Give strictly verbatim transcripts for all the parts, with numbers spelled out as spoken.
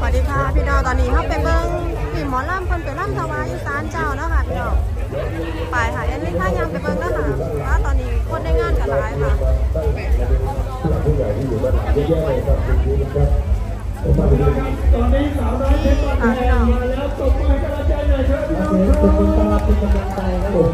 วัสดีค่ะพี่น้องตอนนี้เขาไปเบิ้งพี่หมอลำเพิ่นไปลำถวายอยู่ศาลเจ้าเนาะค่ะพี่น้องไปค่ะเอ็นลิท่ายามไปเบิ้งนะคะว่าตอนนี้คนในงานกันหลายค่ะตอนนี้สาวน้อยเพชรบ้านแพงมาแล้วตบมือกำลังใจหน่อยครับพี่น้องครับเป็นกำลังเป็นกำลังใจครับผม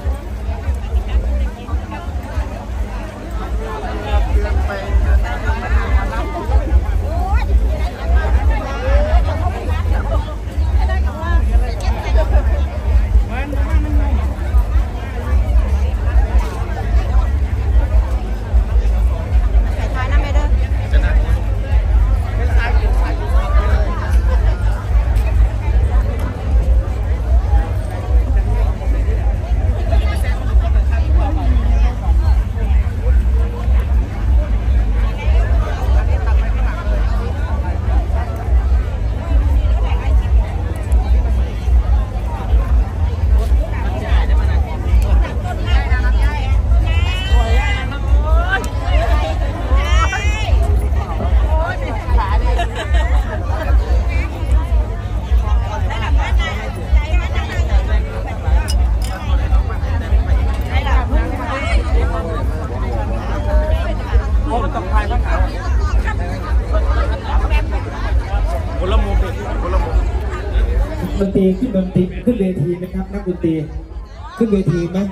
ดนตรีขึ้นดนตรีขึ้นเวทีไหมครับนักดนตรีขึ้นเวทีไหม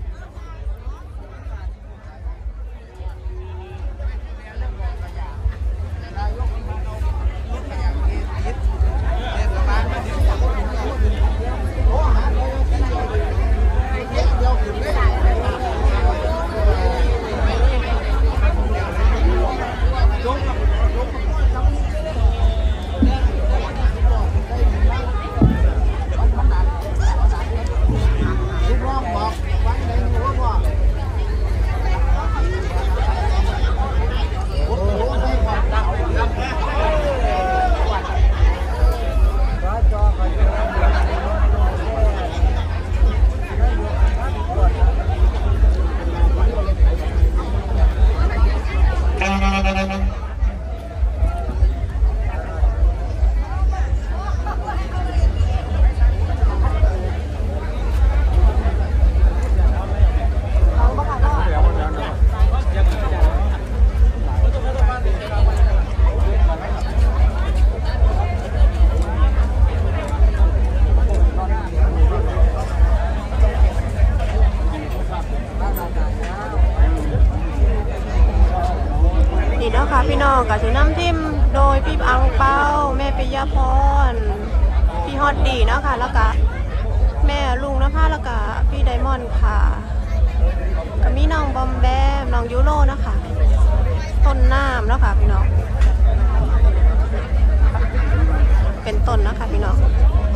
พี่น้องกับสีน้ำทิมโดยพี่อังเปาแม่ปิยพรพี่ฮอตดีเนาะค่ะแล้วก็แม่ลุงนะคะแล้วก็พี่ไดมอนด์ค่ะก็มีน้องบอมแบมน้องยูโรนะคะต้นน้ำแล้วค่ะพี่น้องเป็นต้นนะคะพี่น้อง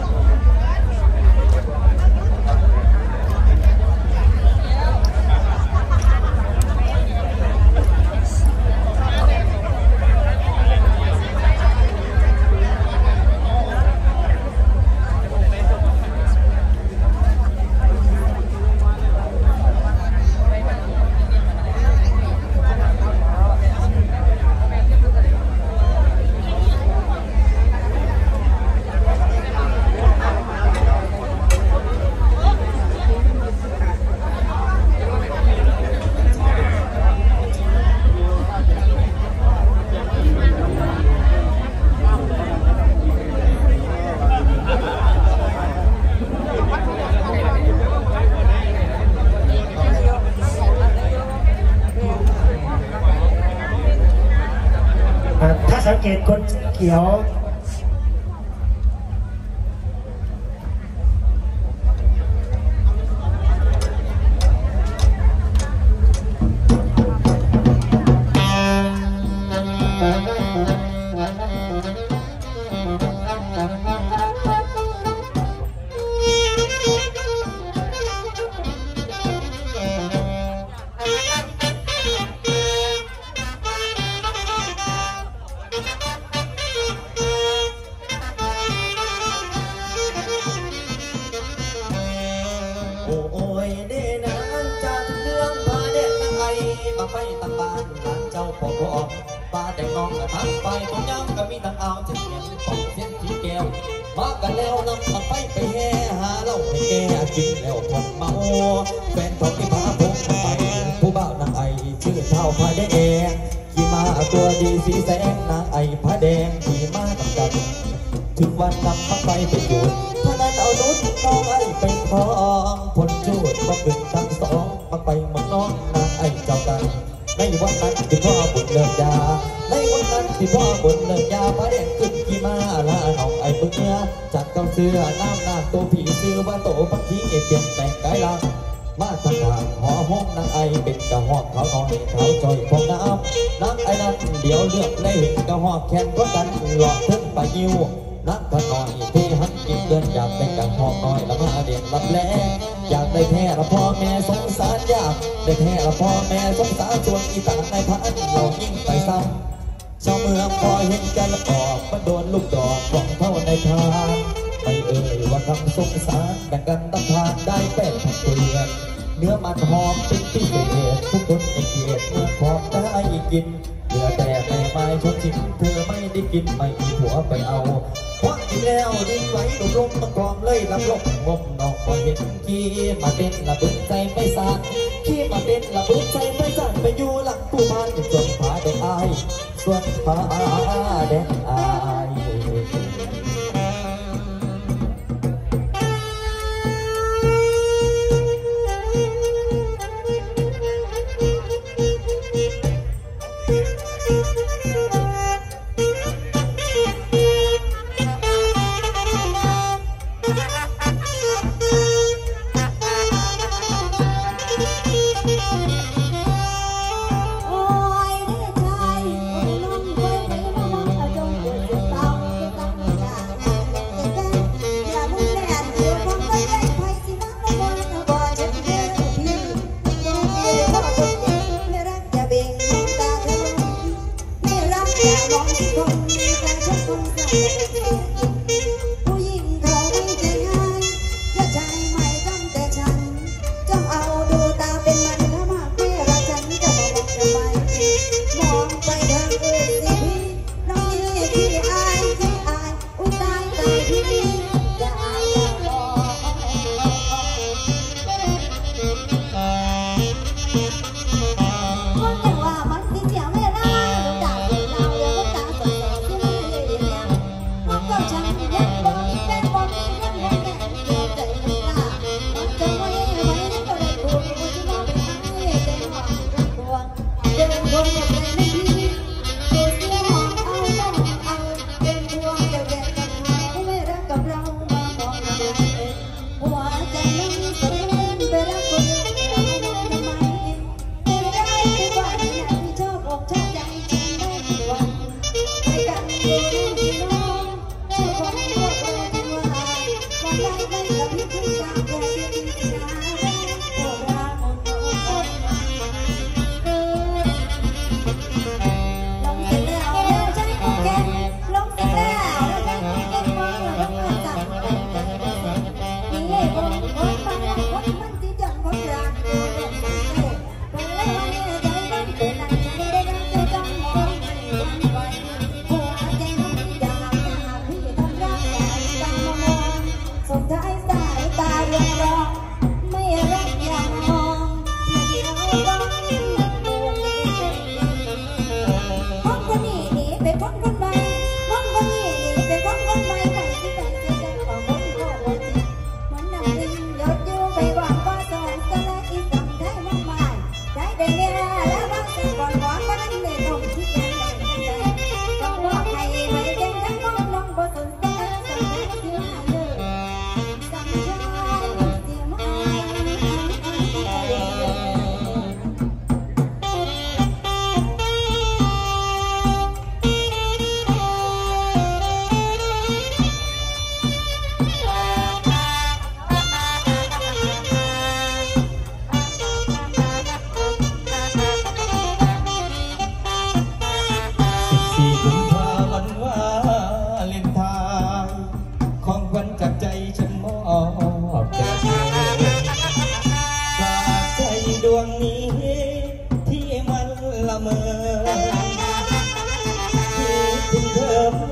ถ้าสังเกตคนเขียวปาแต่น้องกระทักไปผมย้ำก็มีตั้งเอาถึงเห็นปองเสียกินแล้วคนเมาแฟนเขาที่พาผมไปผู้บ่าวนางไอชื่อเท้าผ้าแดงขี่มาตัวดีสีแสงนางไอผ้าแดงขี่มาทำกันถึงวันนำมาไปเป็นอยู่ท่านั้นเอานุชน้องไอเป็นทองผลจูดมาขึ้นทั้งสองมาไปเมืองน้องนางไอเจ้ากันในวันนั้นที่พ่อบุญเลิกยาในวันนั้นที่พ่อบุญเลิกยาผ้าแดงขึ้นขี่มาละน้องไอเบื่อจัดเก้าเสื้อน้ำหน้าตัวผีซื้อว่าโตพักขี้เปลี่ยนแต่งกายลังมาทางทางหอห้องนางไอเป็นกระหอบเขาหน่อยเขาจอยพองน้ำน้ำไอนั้นเดี๋ยวเลือกได้เห็นกระหอบแขนก็กันหลอกถึงไปยิวนักกันหน่อยที่หันกินเกินอยากได้กระหอบหน่อยละมาเด่นรับแลอยากได้แท้ละพ่อแม่สงสารอยากได้แท้ละพ่อแม่สงสารส่วนอีตาในพันเรายิ่งไปซ้ำชาวเมืองพอเห็นกันละกอบมันโดนลูกดอกหวังเท่าในทางไม่เอ่ยว่าคำสงสารแบ่งกันตั้งทานได้เป็นผักเปลือกเนื้อมันหอมเป็นพิเศษทุกคนในเกียรติเมื่อพอได้กินเหลือแต่แม่ไม้ชดชิมเธอไม่ได้กินไม่มีผัวไปเอาเพราะที่แล้วดิ้นไหวลมลมมันกรองเลยลำลมงมนอกพอเห็นขี้มาเป็นระเบิดใจไม่สานขี้มาเป็นระเบิดใจไม่สานไปอยู่หลังผู้พันส่วนผาแดงอายส่วนผาแดงอาย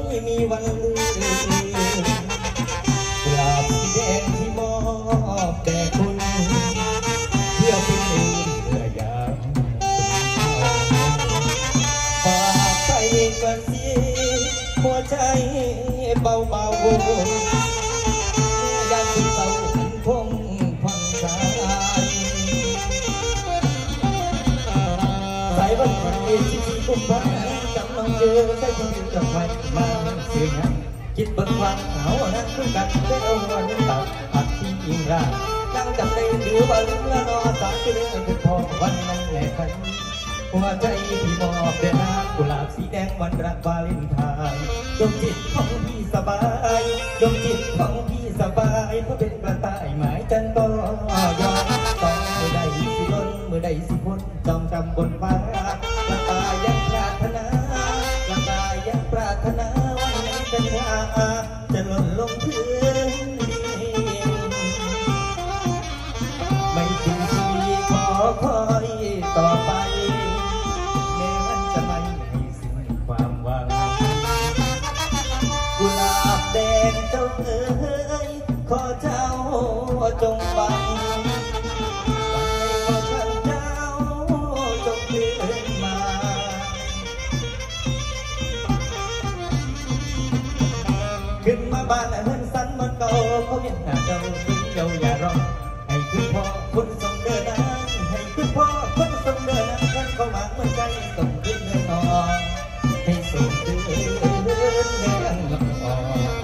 วันลืมกราบแดงที่มอบแด่หัวใจเบาเบาอยากสุดเศร้าฉันคงผ่อนคลายสายวันที่ที่กุมภาพันธ์กำลังเจอใช้ชีวิตกับใครมาเสียงคิดเบิ่งความเหงานั้นคือกันได้เอาวันตัดหักที่ยิ่งรักนั่งจำได้หรือว่าลืมละนอสาจะเรื่องเป็นพอวันนั้นแหละกันหัวใจที่มอบเดินหน้ากุหลาบสีแดงวันรักวาเลนไทน์ดวงจิตของพี่สบายดวงจิตของพี่สบายเพราะเป็นกระต่ายหมายจันก็ยอมต้องมือใดสิล้นมือใดสิพ้นจองจำบนฟ้ากระต่ายยังปรารถนากระต่ายยังปรารถนาวันไหนกันยาจะหล่นลงพื้นไม่ถึงชีวิตขอคอยต่อไปแม้มันจะไม่ให้สิ้นความหวังกุหลาบแดงเจ้าเอ๋ยขอเจ้าจงฟังวันให้ขอท่านเจ้าจงคืนมาขึ้นมาบ้านเฮือนสันมันเก่าเขาเห็นหน้าเจ้าขึ้นเจ้าอย่าร้องให้ขึ้นพ่อคนทรงเดินนั้นให้ขึ้นพ่อคนทรงเดินนั้นท่านเขาหวังเหมือนใจส่งขึ้นเดินนอนให้ส่งเดินเดินเดินลำอ่อน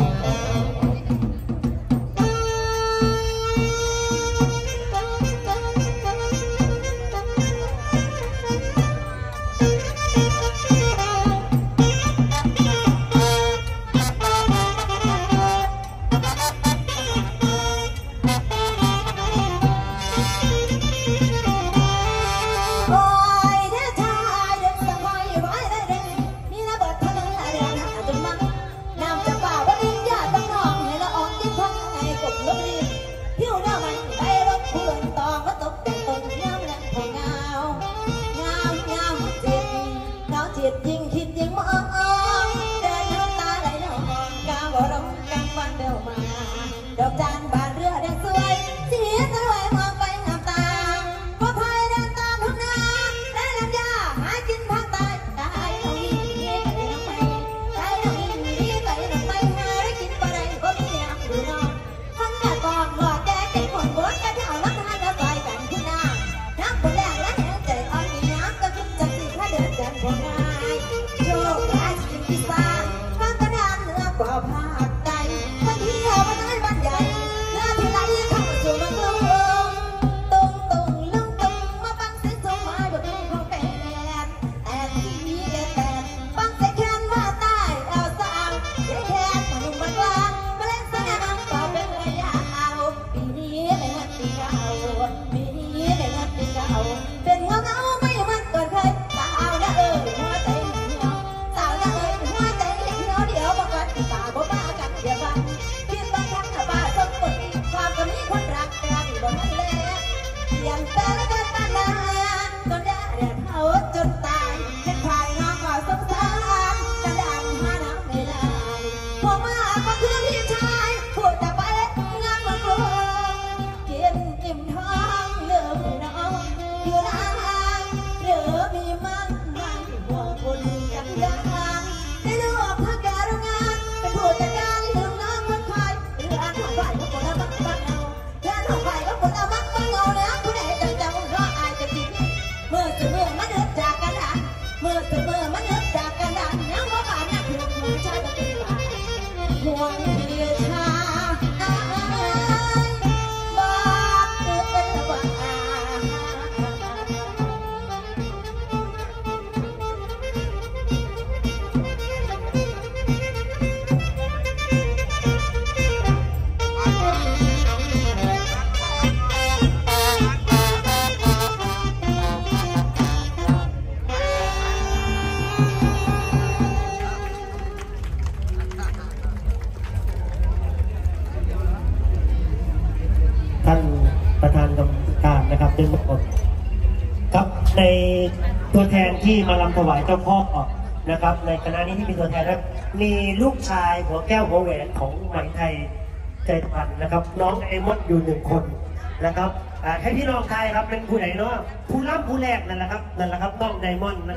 ท่านประธานกรรมการนะครับได้มอบครับในตัวแทนที่มาลำถวายเจ้าพ่อนะครับในคณะนี้ที่มีตัวแทนนะครับมีลูกชายหัวแก้วหัวแหวนของไหมไทยใจพันนะครับน้องไอมดอยู่หนึ่งคนนะครับให้พี่น้องไทยครับเป็นผู้ไหนเนาะผู้ร่ำผู้แรกนั่นแหละครับนั่นแหละครับน้องไดมอนด์นะครับ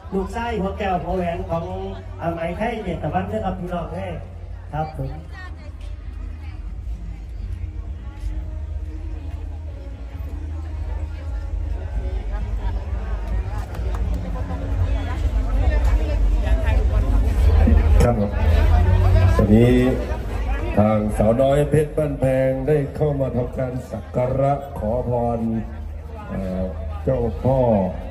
ลูกไส้หัวแก้วหัวแหวนของอาไหมไทยเด็ดตะวันเรื่องกับพี่น้องให้ครับผมครับวันนี้ทางสาวน้อยเพชรบ้านแพงได้เข้ามาทำการสักการะขอพรเจ้าพ่อ